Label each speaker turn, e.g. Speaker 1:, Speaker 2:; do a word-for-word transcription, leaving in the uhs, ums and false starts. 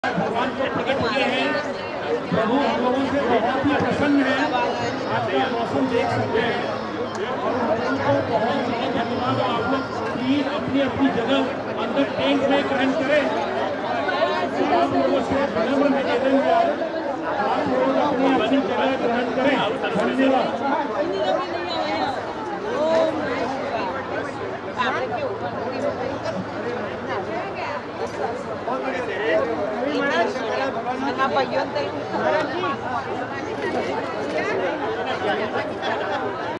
Speaker 1: भगवान को प्रकट किए हैं। प्रभु हम लोगों से बहुत ही प्रसन्न है। आज का मौसम देख सकते हैं और हम लोगों को बहुत बहुत धन्यवाद। आप लोग प्लीज अपनी अपनी जगह अंदर टेंट में ग्रहण करें। आप लोगों से विनम्र निवेदन है, आप लोग अपनी अपनी जगह ग्रहण करें। धन्यवाद।
Speaker 2: Apa yon